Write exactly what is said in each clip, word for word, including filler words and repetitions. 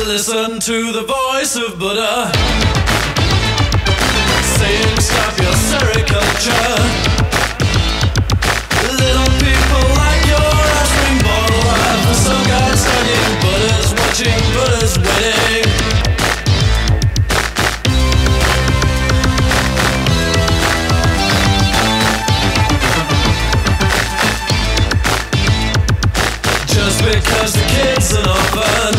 Listen to the voice of Buddha saying stop your sericulture. Little people like your offspring bottle alive. The sun god studying Buddha's watching, Buddha's waiting. Just because the kid's an orphan,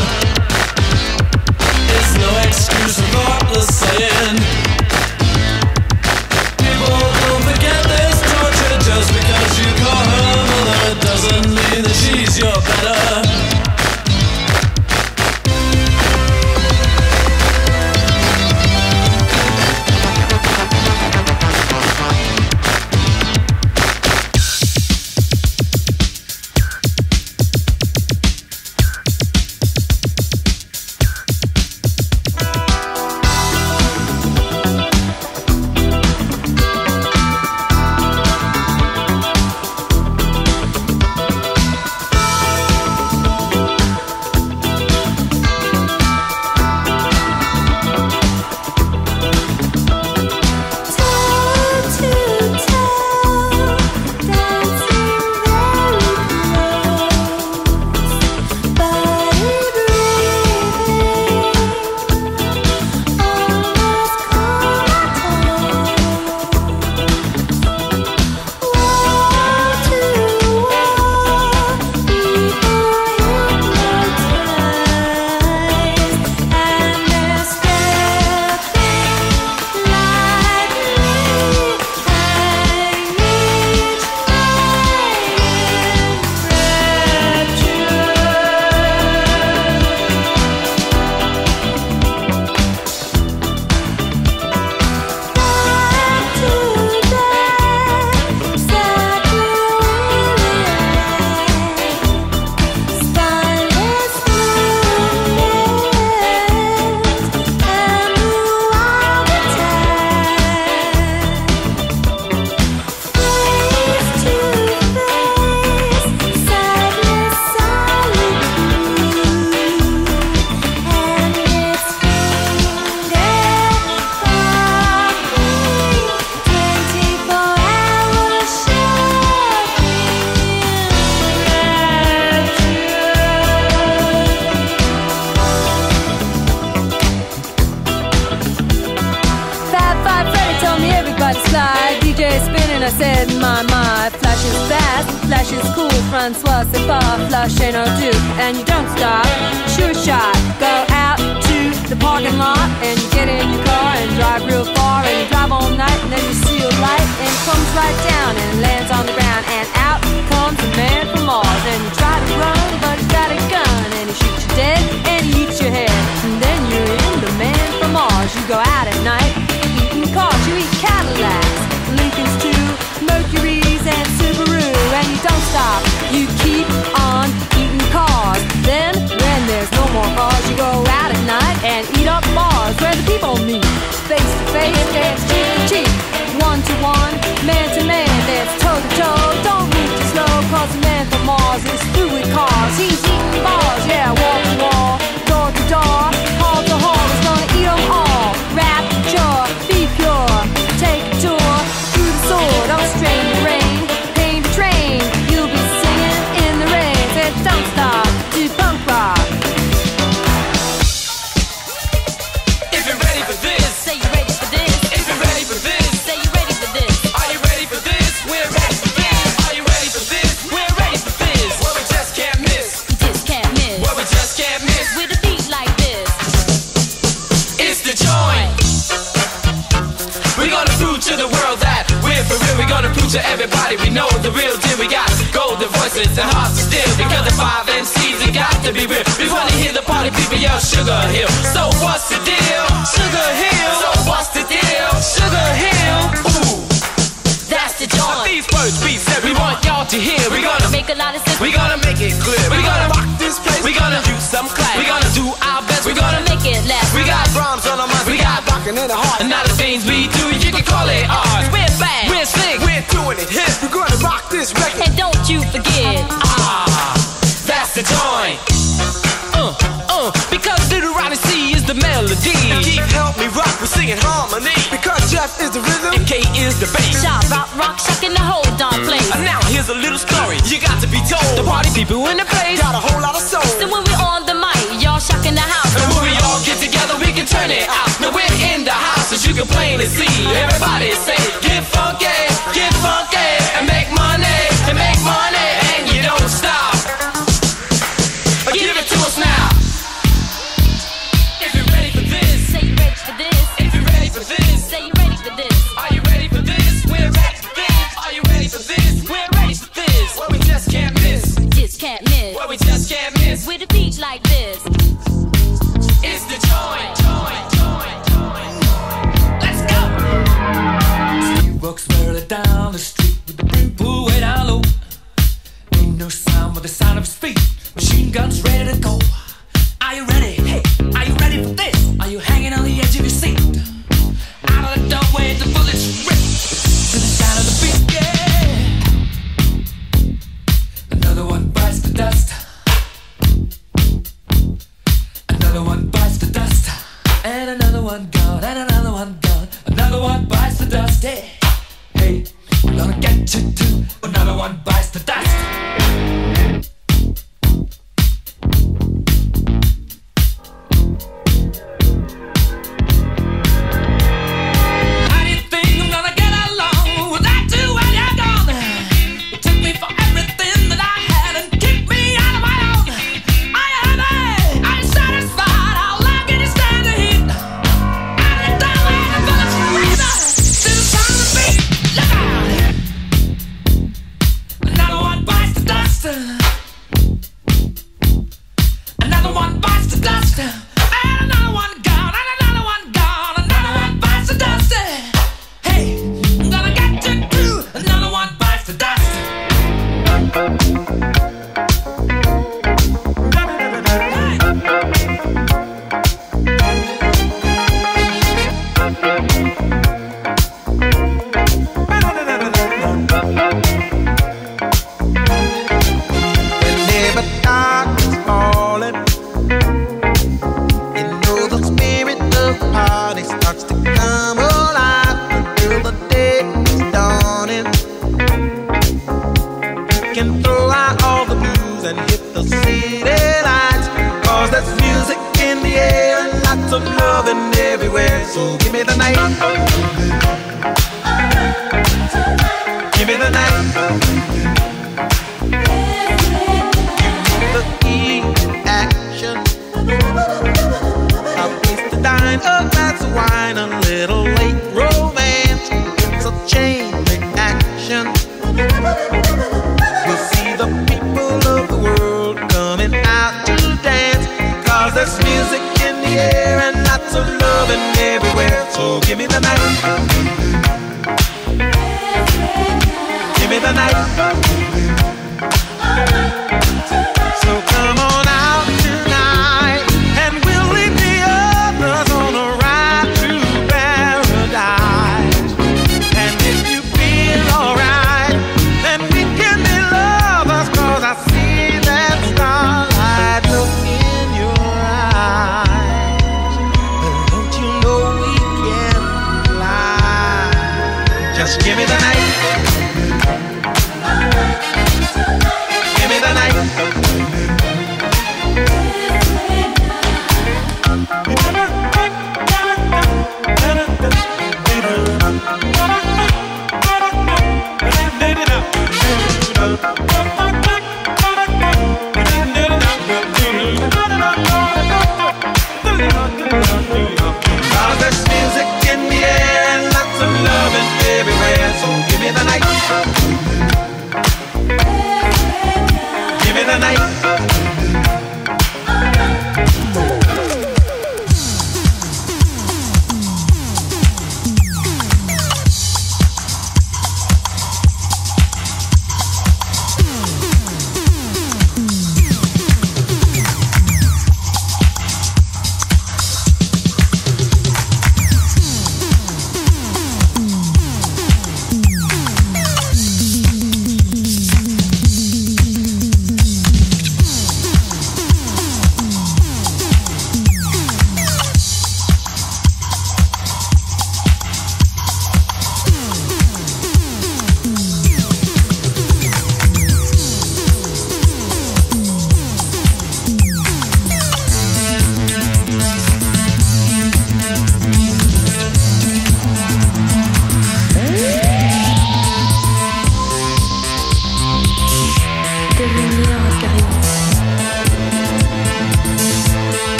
no excuse for thoughtless saying. People don't forget this torture. Just because you call her mother doesn't mean that she's your better. I said, my, my, flash is fast, flash is cool, Francois, c'est pas, flash ain't no do, and you don't stop, sure shot, go out to the parking lot, and you get in your car and drive real far, and you drive all night, and then you see a light, and it comes right down and lands on the ground, and out comes a man from Mars, and you try to run, but he's got a gun, and he shoots you dead, and he eats your head, and then you're in the man from Mars, you go out at night, eating cars, you eat Cadillacs, Lincolns too, Mercury's and Subaru, and you don't stop, you keep on eating cars. Then, when there's no more cars, you go out at night and eat up bars where the people meet. Face to face, dance cheek to cheek, one to one, man to man, dance toe to toe. Don't move too slow, cause the man from Mars is through with cars. He's eating bars, yeah, wall to wall, door to door, hall to hall. He's gonna eat them all. Rapture, be pure, take a tour through the sword. Don't strain the rain, pain to train. You'll be singing in the rain. Said don't stop, do punk rock. If you're ready for this, say you're ready for this. If you're ready for this, say you're ready for this. Are you ready for this? We're ready for this. Are you ready for this? We're ready for this. What we just can't miss. You just can't miss. What we just can't miss. With a beat like this, It's the joint. We're gonna prove to the world that we're for real. We're gonna prove to everybody we know the real deal. We got golden voices and hearts of steel. Because the five M Cs, it got to be real. We wanna hear the party people yell Sugar Hill. So what's the deal? Sugar Hill. So what's the deal? Sugar Hill. Ooh, that's the joint. these words we said we want y'all to hear. We're gonna Make a lot of sense. We're gonna make it clear. We're gonna rock this place. We're gonna use some class. We're gonna do our best. We're gonna Make it last. We got Brahms on our minds. We got rockin' in the heart. And now the things we do, you can call it art. We're back. We're slick. We're doing it hip. We're gonna rock this record. And don't you forget, Ah, that's the joint. Uh, uh, because do the right melody. If Keith help me rock, we sing in harmony. Because Jeff is the rhythm and K is the bass. Shop, rock, rock, shocking the whole darn place. And now here's a little story you got to be told. The party people in the place got a whole lot of soul. So when we on the mic, y'all shocking the house. And when we all get together, we can turn it out. Now we're in the house, as you can plainly see. Everybody say, get funky, get funky, and make money, and make money, and you don't stop. Give it to us now. If you're ready for this, say you're ready for this. If you're ready for this, say you're ready for this. Are you ready for this? We're ready for this. Are you ready for this? We're ready for this. Well, we just can't miss. Just can't miss. Well, we just can't miss. With a beat like this. It's the joint, joint, joint, joint. Let's go. He walks barely down the street with the brim pulled way down low. Ain't no sound but the sound of his feet. Machine guns ready to go. Are you ready? Hey, are you ready for this? Are you hanging on the edge of your seat? Out of the doorway, the bullets rip to the sound of the beat. Yeah. Another one bites the dust. Another one bites the dust. And another one gone. And another one gone. Another one bites the dust. Hey, hey, we're gonna get you too. Another one bites the dust. Give me the night. Give me the night.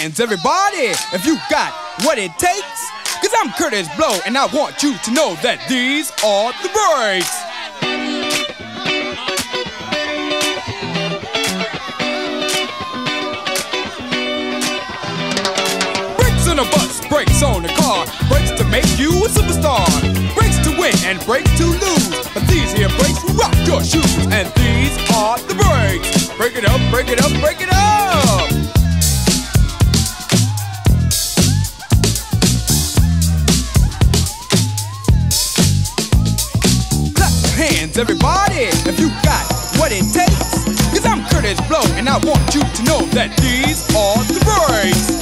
hands, everybody, if you got what it takes. Cause I'm Curtis Blow, and I want you to know that these are the breaks. Brakes on a bus, brakes on a car, brakes to make you a superstar, brakes to win and brakes to lose. But these here brakes rock your shoes, and these are the breaks. Break it up, break it up, break it up. Clap your hands, everybody, if you got what it takes. Cause I'm Curtis Blow, and I want you to know that these are the breaks.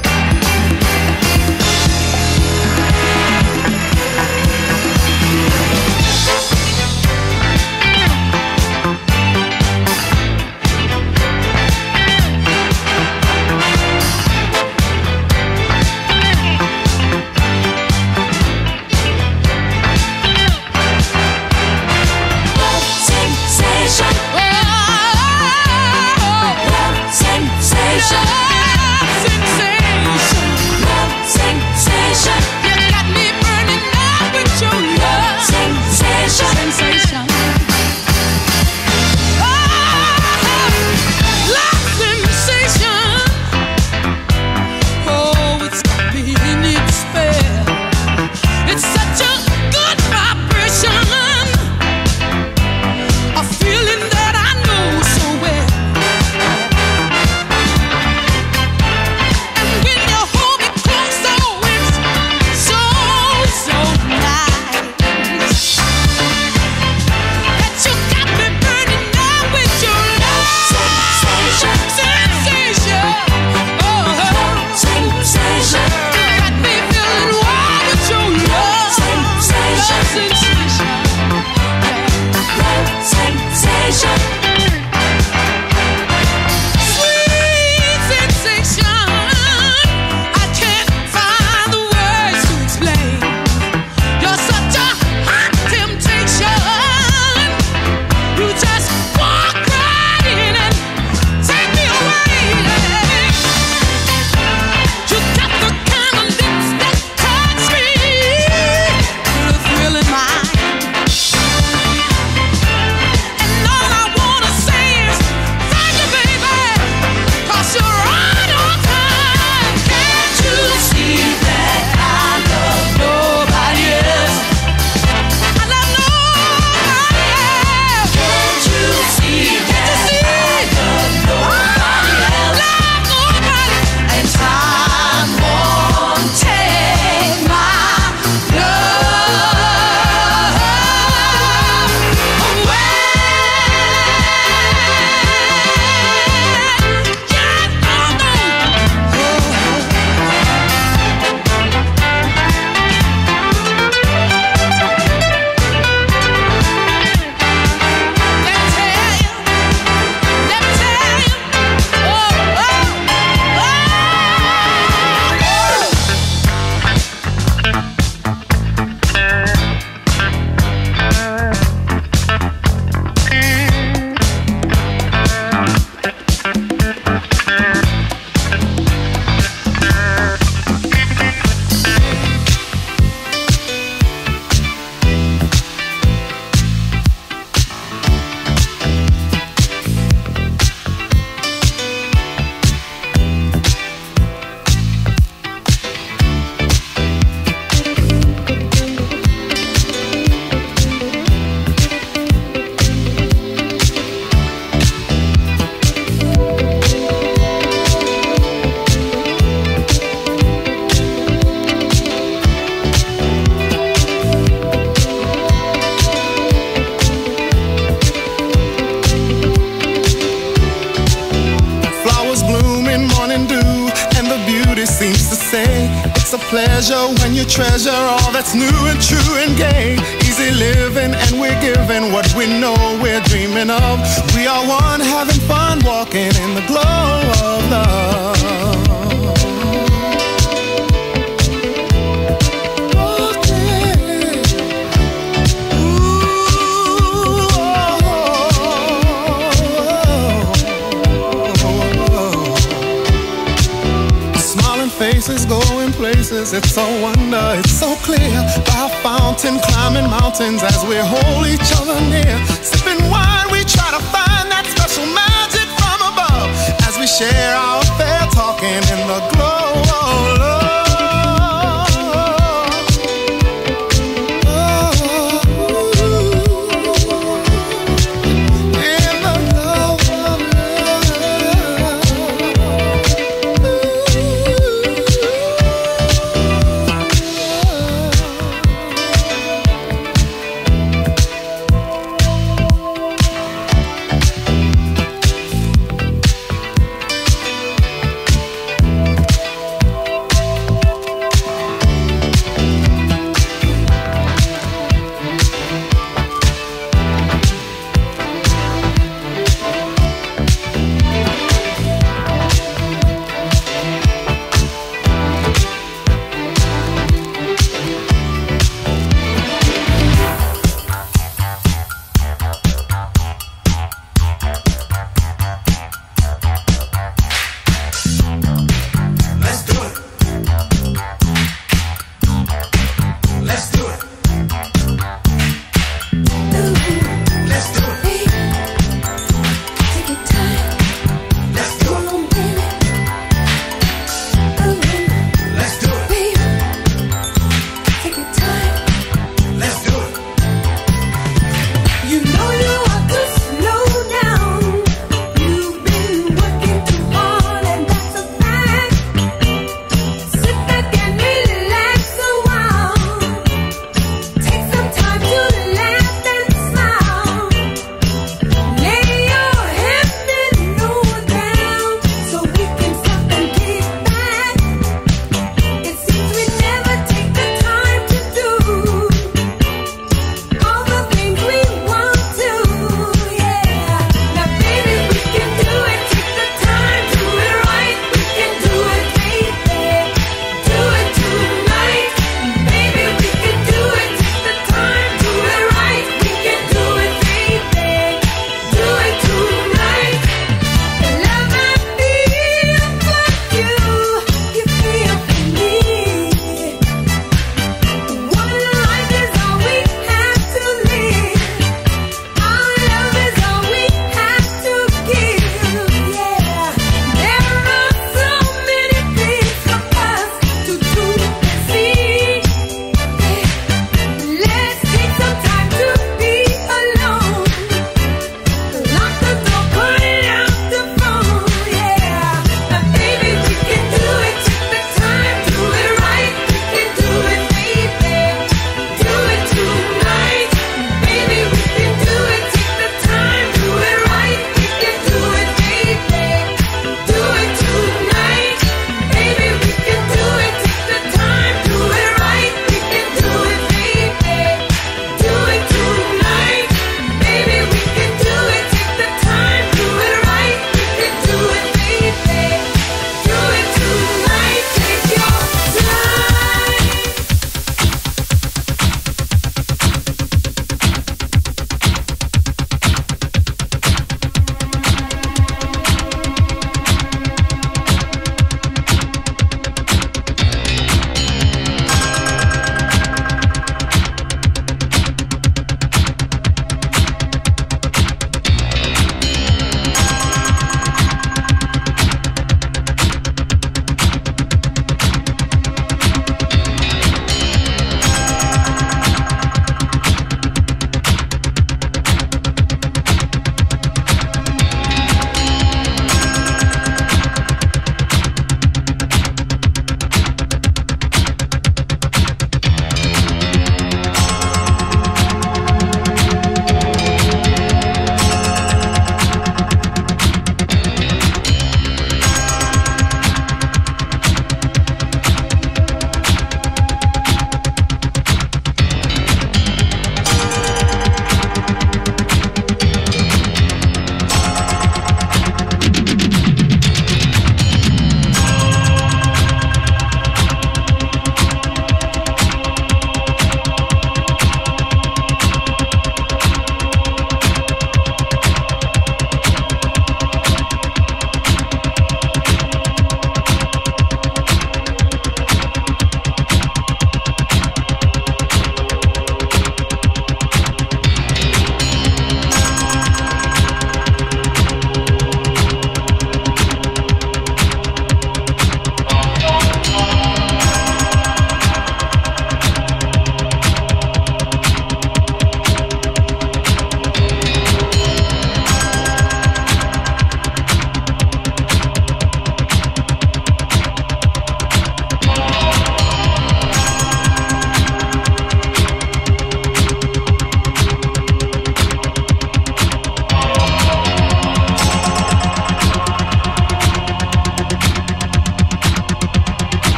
Pleasure when you treasure all that's new and true and gay. Easy living and we're giving what we know we're dreaming of. We are one having fun walking in the glow of love. places. It's a wonder, it's so clear. By a fountain, climbing mountains as we hold each other near. Sipping wine, we try to find that special magic from above as we share our affair, talking in the glow of love.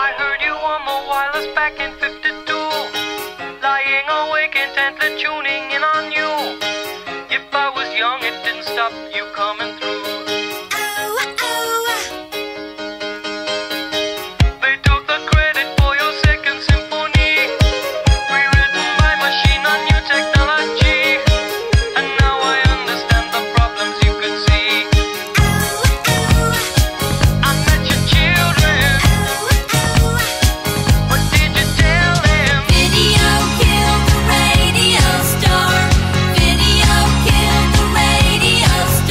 I heard you on the wireless back in fifty-two, lying awake intently tuning in on you. If I was young, it didn't stop you coming through. They took the credit for your second symphony, rewritten by machine on new technology. And now I understand the problems you could see. I met your children. What did you tell them? Video killed the radio star. Video killed the radio star.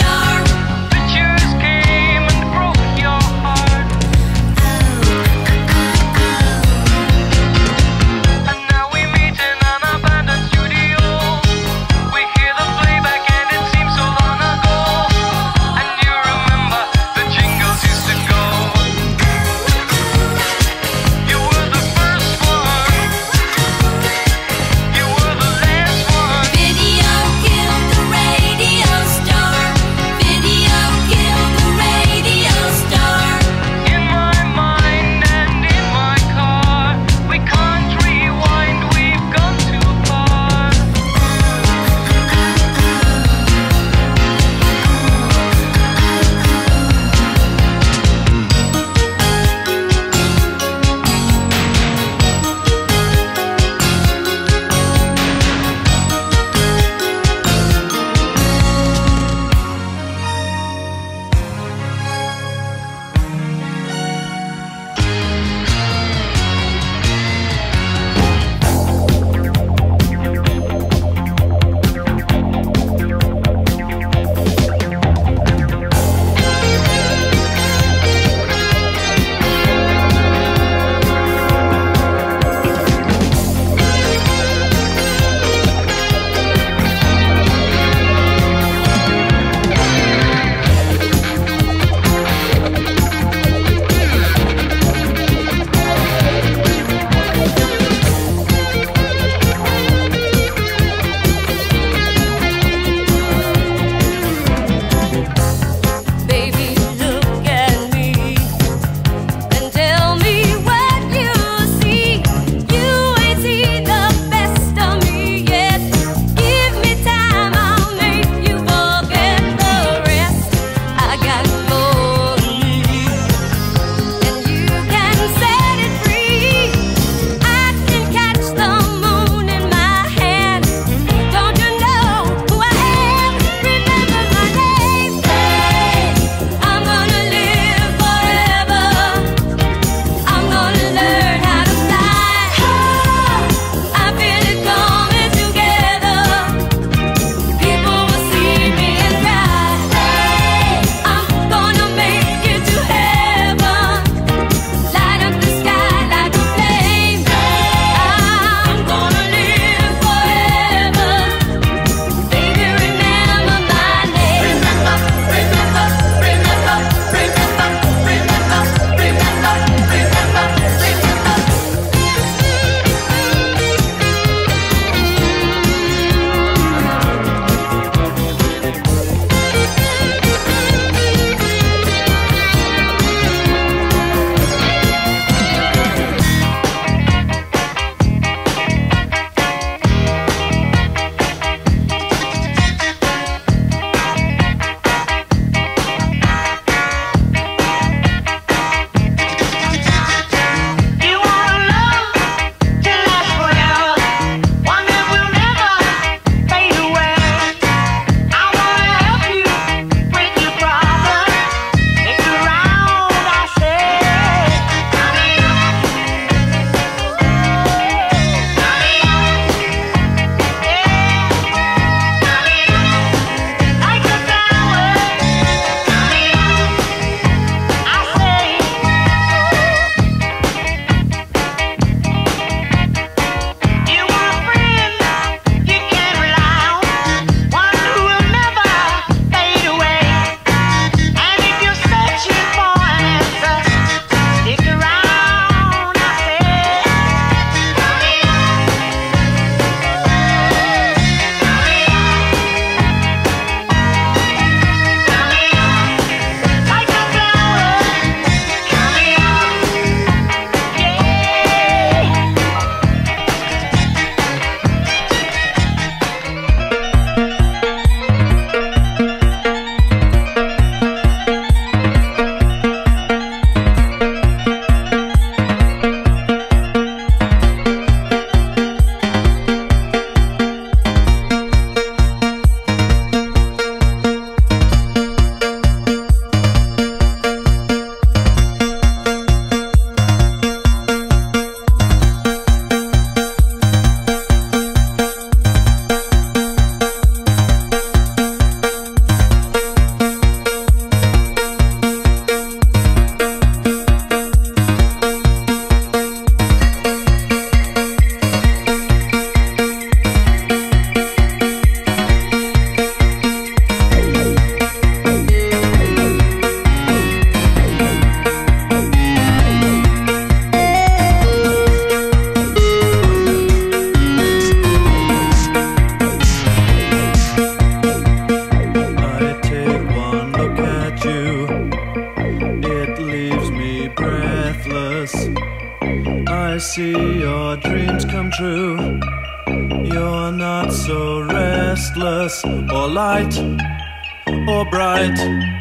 I see your dreams come true. You're not so restless or light or bright,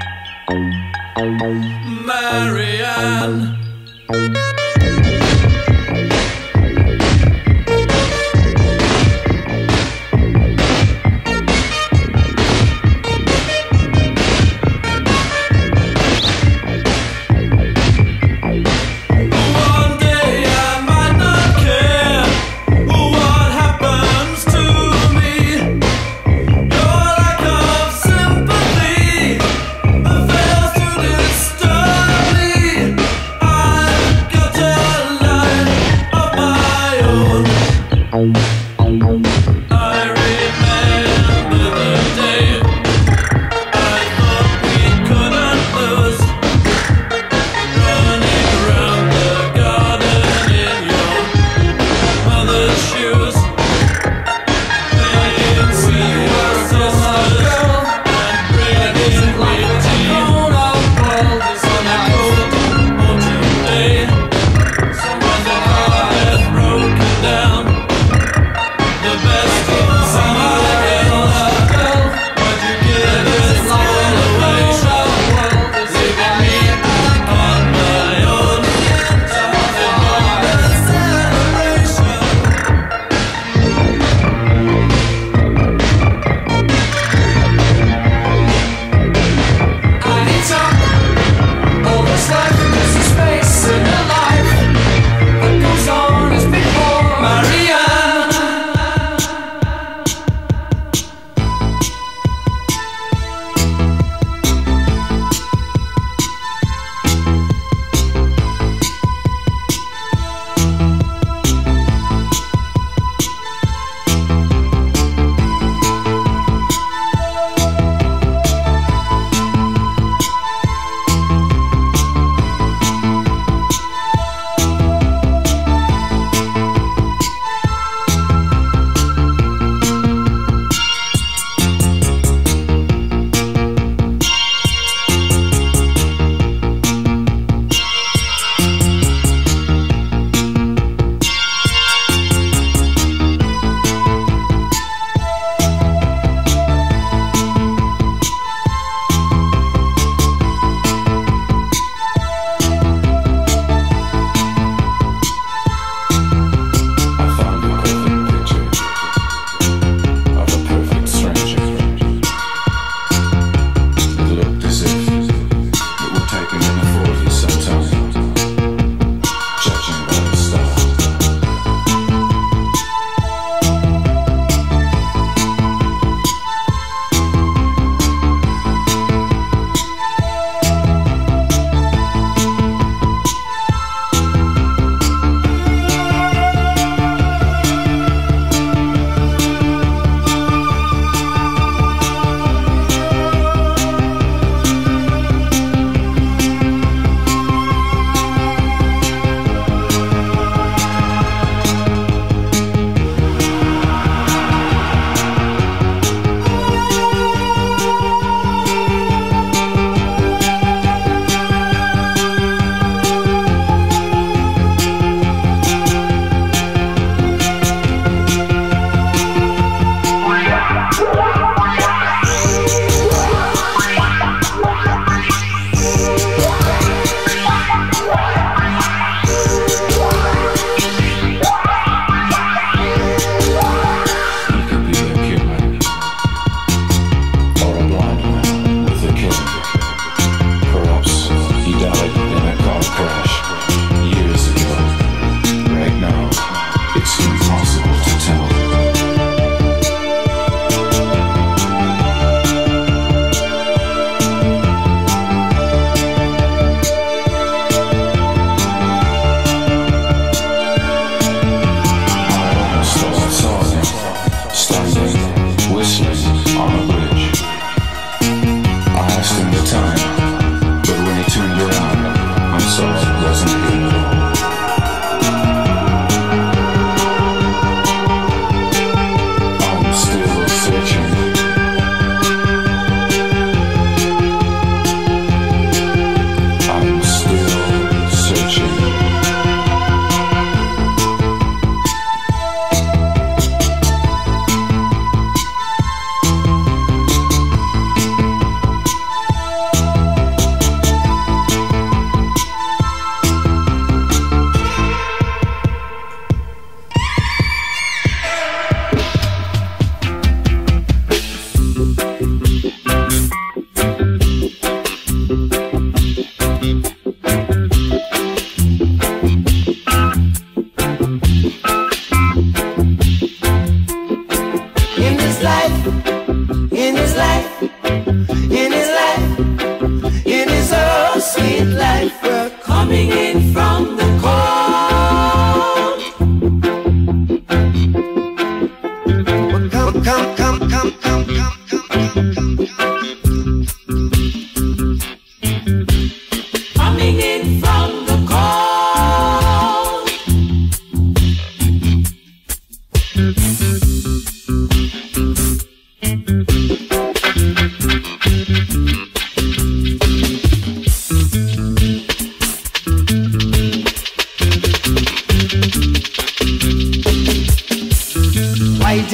Marianne. Got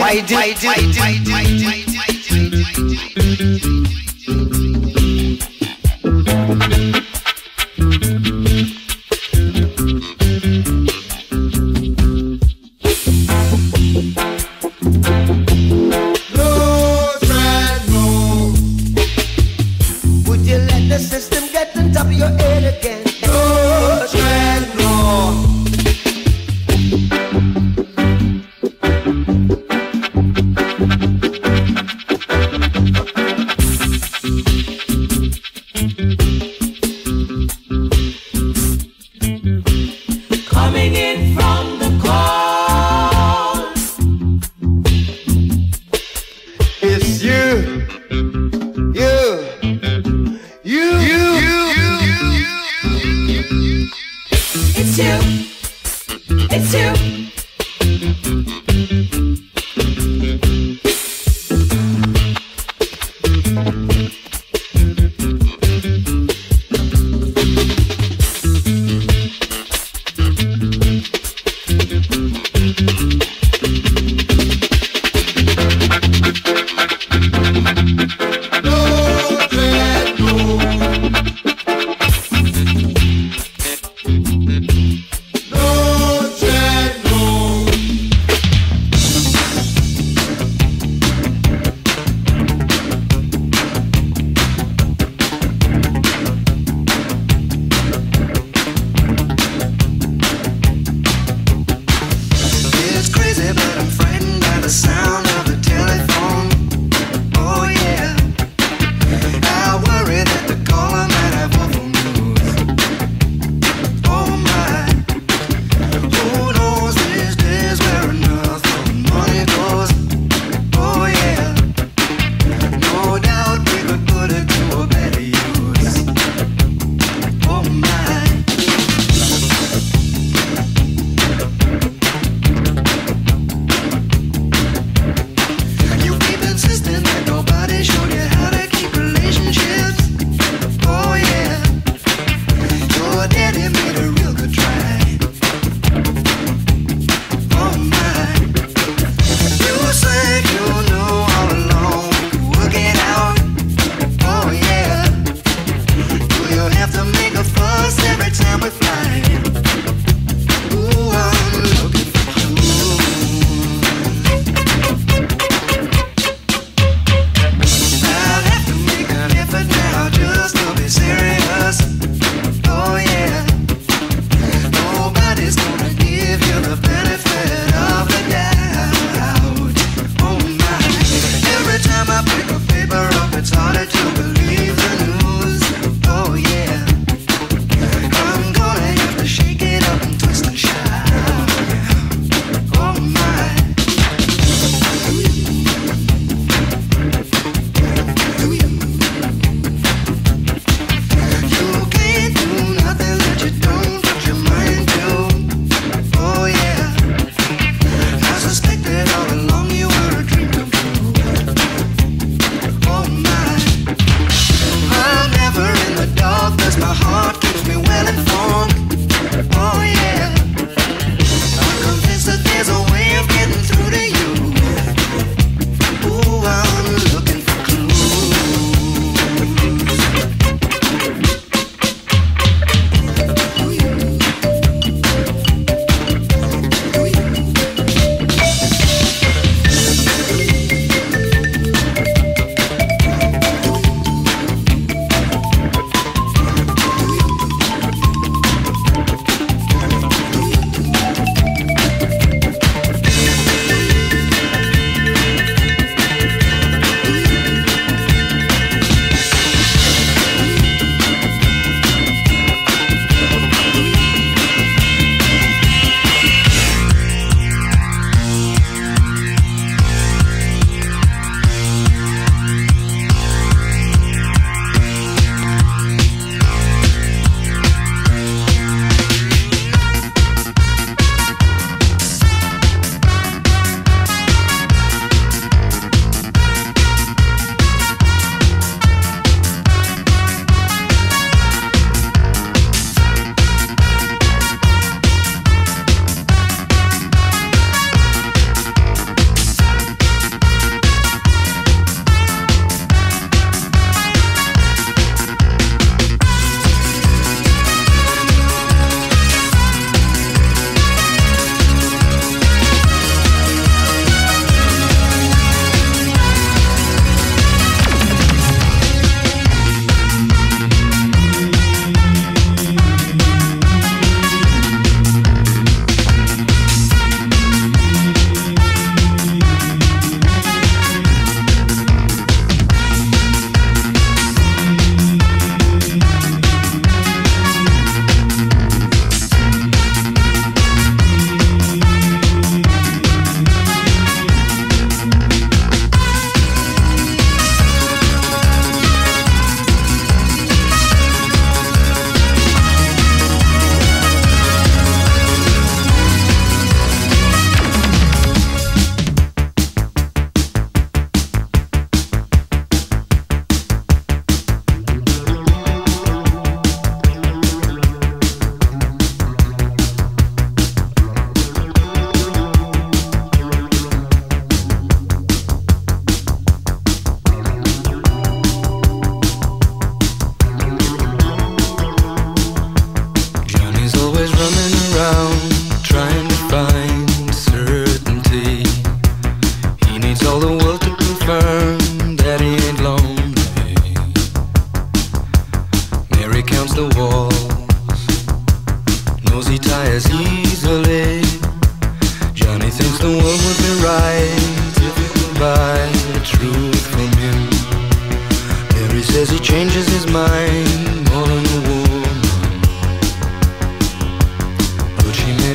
why do, why do, why do, why do, why do,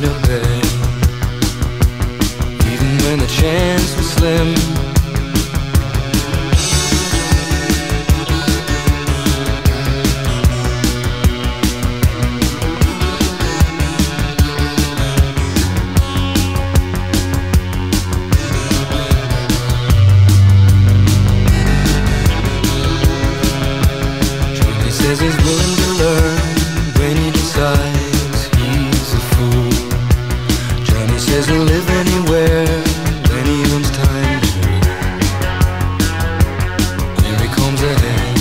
might obey, even when the chance was slim. Says he's willing to learn when he decides he's a fool. Johnny says he'll live anywhere when he owns time to. Here he comes ahead,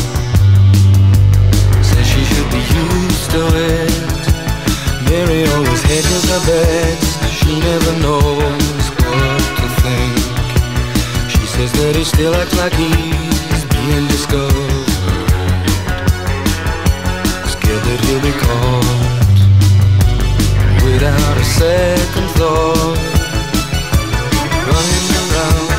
says she should be used to it. Mary always hedges her bets, she never knows what to think. She says that he still acts like he's being discovered, that he'll be caught without a second thought, running around.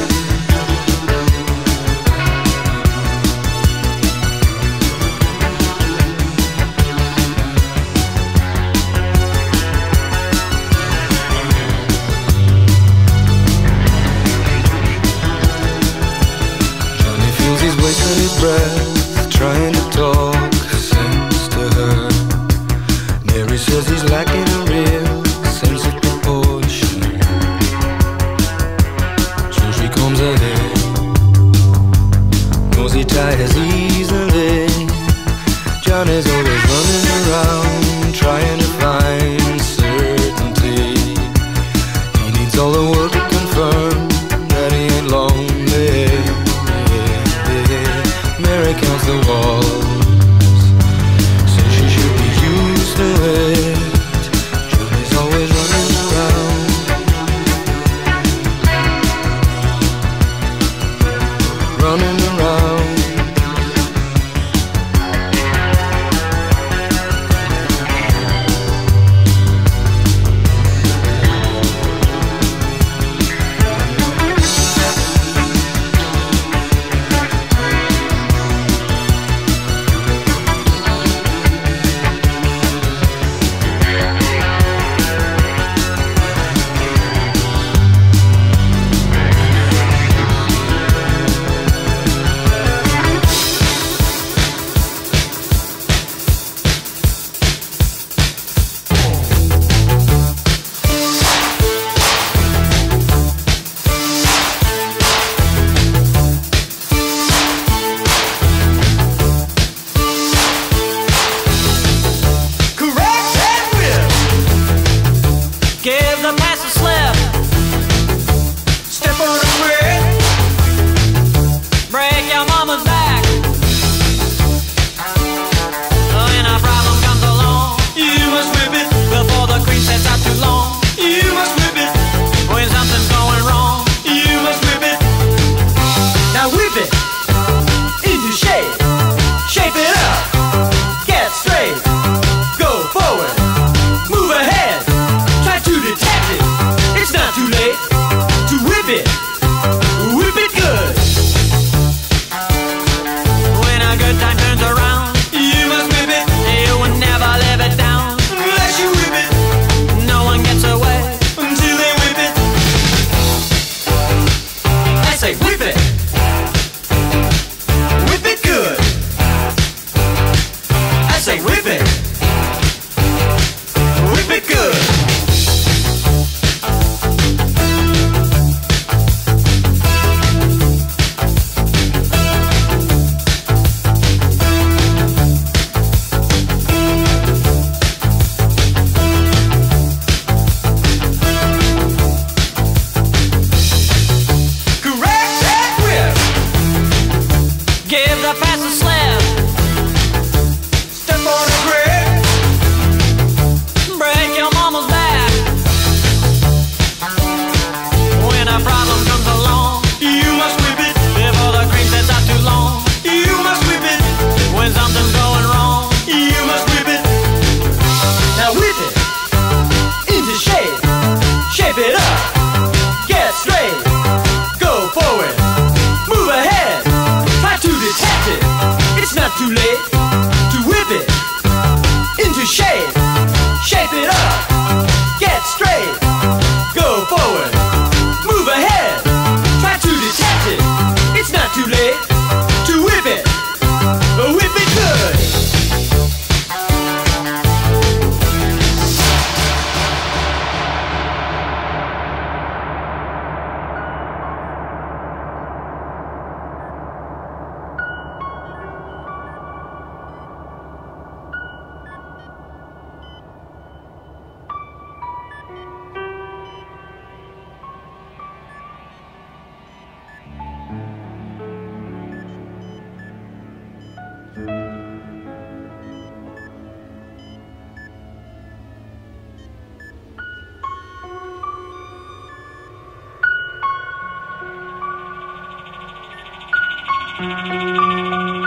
Johnny feels he's wasting his breath trying to talk sense to her. Mary says he's lacking a real sense of proportion, so she comes ahead, knows he tires easily. Johnny's always running around trying to find certainty. He needs all the world to confirm that he ain't lonely. Mary counts the walls, says she should be used to it. Johnny's always running around, running around. too late to whip it into shape. Shape it up, get straight. Thank